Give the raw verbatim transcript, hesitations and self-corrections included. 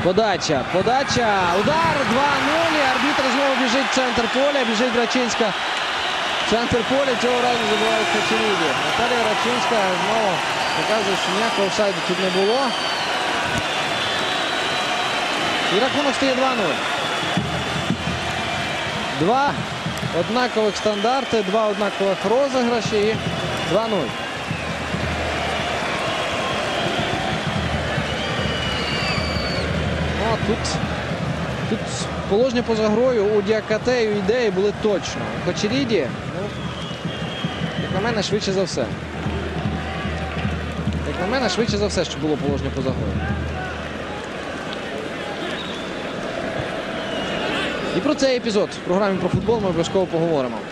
Подача, подача, удар, два-нуль, арбітр знову біжить в центр поля, біжить Рачинська. Центр поля, цього разу забивають Хачеріді. Наталія Рачинська знову показує, що ніякого офсайду тут не було. І рахунок стає два-нуль. Два однакових стандарти, два однакових розіграші і два-нуль. Ну, тут, тут положення поза грою у Діакате і у Ідеї були точно. У Хачеріді, ну, як на мене, швидше за все. Як на мене, швидше за все, що було положення поза грою. І про цей епізод в програмі про футбол ми обов'язково поговоримо.